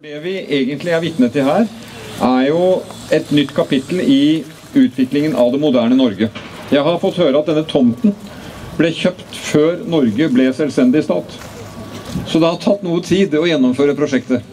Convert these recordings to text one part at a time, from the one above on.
Det vi egentlig vitne til her, jo et nytt kapittel i utviklingen av det moderne Norge. Jeg har fått høre at denne tomten ble kjøpt før Norge ble selvstendig stat. Så det har tatt noe tid å gjennomføre prosjektet.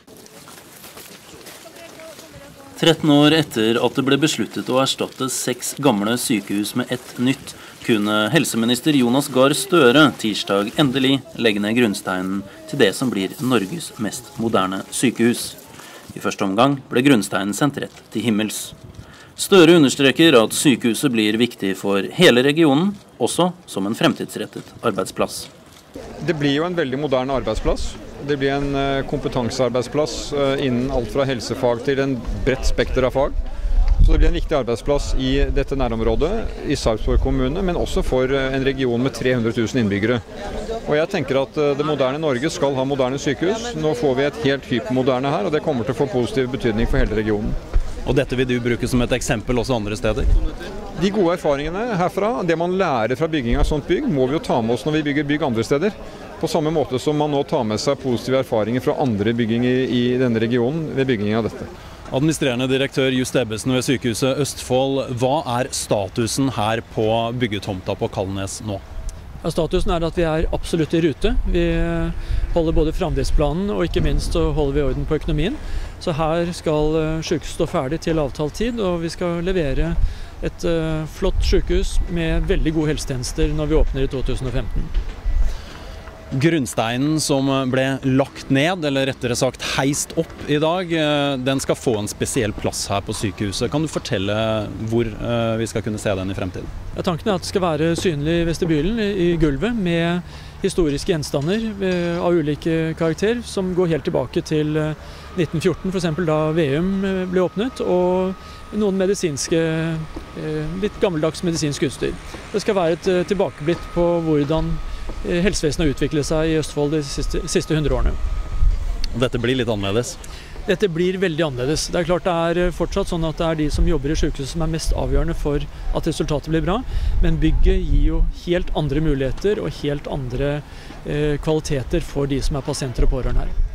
13 år etter at det ble besluttet å erstatte 6 gamle sykehus med ett nytt, kunne helseminister Jonas Gahr Støre tirsdag endelig legge ned grunnsteinen til det som blir Norges mest moderne sykehus. I første omgang ble grunnsteinen sendt rett til himmels. Støre understreker at sykehuset blir viktig for hele regionen, også som en fremtidsrettet arbeidsplass. Det blir jo en veldig moderne arbeidsplass. Det blir en kompetansearbeidsplass innen alt fra helsefag til en bredt spekter av fag. Så det blir en viktig arbeidsplass i dette nærområdet, i Sarpsborg kommune, men også for en region med 300 000 innbyggere. Og jeg tenker at det moderne Norge skal ha moderne sykehus. Nå får vi et helt hypermoderne her, og det kommer til å få positiv betydning for hele regionen. Og dette vil du bruke som et eksempel også andre steder? De gode erfaringene herfra, det man lærer fra bygging av sånt bygg, må vi jo ta med oss når vi bygger bygg andre steder. På samme måte som man nå tar med seg positive erfaringer fra andre bygginger i denne regionen ved bygging av dette. Administrerende direktør Just Ebbesen ved Sykehuset Østfold, hva er statusen her på byggetomta på Kalnes nå? Ja, statusen er at vi er absolutt i rute. Vi holder både framdriftsplanen og ikke minst så holder vi orden på økonomien. Så her skal sykehuset stå ferdig til avtalt tid, og vi skal levere et flott sykehus med veldig gode helsetjenester når vi åpner i 2015. Grunnsteinen som ble lagt ned, eller rettere sagt heist opp i dag, den skal få en spesiell plass her på sykehuset. Kan du fortelle hvor vi skal kunne se den i fremtiden? Ja, tanken er at det skal være synlig i vestibylen i gulvet med historiske gjenstander av ulike karakter som går helt tilbake til 1914, for eksempel da Veum ble åpnet, og noen medisinske, litt gammeldags medisinsk utstyr. Det skal være et tilbakeblikk på hvordan helsevesenet har utviklet seg i Østfold de siste 100 årene. Dette blir litt annerledes? Dette blir veldig annerledes. Det er klart det er fortsatt sånn at det er de som jobber i sykehuset som er mest avgjørende for at resultatet blir bra, men bygget gir jo helt andre muligheter og helt andre kvaliteter for de som er pasienter og pårørende her.